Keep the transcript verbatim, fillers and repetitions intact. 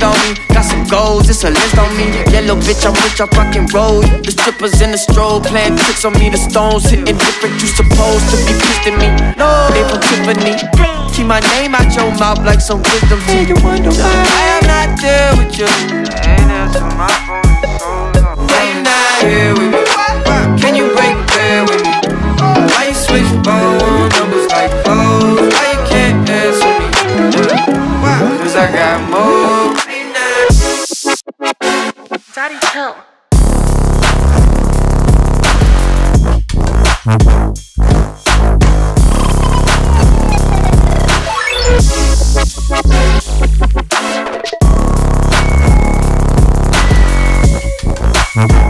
on me. Got some goals, it's a list on me. Yeah, little bitch, I'm rich, I rock and roll. The strippers in the strobe playing tricks on me. The stones hitting different, you supposed to be pissed at me. No, they from Tiffany. Keep my name out your mouth like some wisdom teeth. You wonder why I am not there with you. Ain't answer my phone, why you not here with me? Can you break bread with me? Why you switch phone numbers like clothes? Why you can't answer me? Why? Cause I got more. Daddy, chill. Okay.